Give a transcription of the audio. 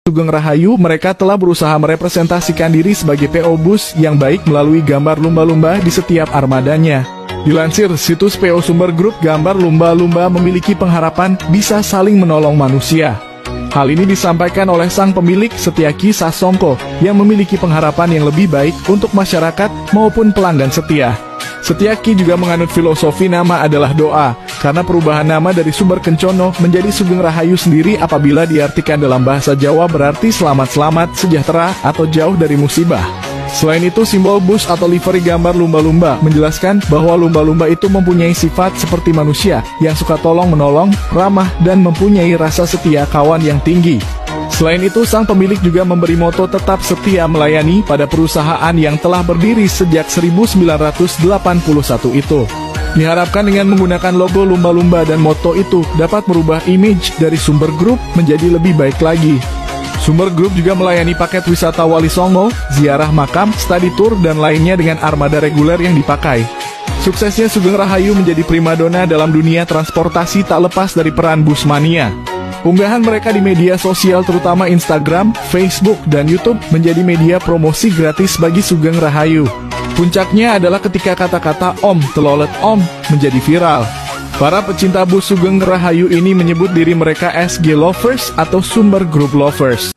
Sugeng Rahayu, mereka telah berusaha merepresentasikan diri sebagai PO Bus yang baik melalui gambar lumba-lumba di setiap armadanya. Dilansir situs PO Sumber Group, gambar lumba-lumba memiliki pengharapan bisa saling menolong manusia. Hal ini disampaikan oleh sang pemilik Setiaki Sasongko yang memiliki pengharapan yang lebih baik untuk masyarakat maupun pelanggan setia. Setiaki juga menganut filosofi nama adalah doa, karena perubahan nama dari Sumber Kencono menjadi Sugeng Rahayu sendiri apabila diartikan dalam bahasa Jawa berarti selamat-selamat, sejahtera, atau jauh dari musibah. Selain itu, simbol bus atau livery gambar lumba-lumba menjelaskan bahwa lumba-lumba itu mempunyai sifat seperti manusia yang suka tolong-menolong, ramah, dan mempunyai rasa setia kawan yang tinggi. Selain itu, sang pemilik juga memberi moto tetap setia melayani pada perusahaan yang telah berdiri sejak 1981 itu. Diharapkan dengan menggunakan logo lumba-lumba dan moto itu dapat merubah image dari Sumber Group menjadi lebih baik lagi. Sumber Group juga melayani paket wisata Wali Songo, ziarah makam, study tour, dan lainnya dengan armada reguler yang dipakai. Suksesnya Sugeng Rahayu menjadi primadona dalam dunia transportasi tak lepas dari peran Busmania. Unggahan mereka di media sosial terutama Instagram, Facebook, dan YouTube menjadi media promosi gratis bagi Sugeng Rahayu. Puncaknya adalah ketika kata-kata Om Telolet Om menjadi viral. Para pecinta bus Sugeng Rahayu ini menyebut diri mereka SG Lovers atau Sumber Group Lovers.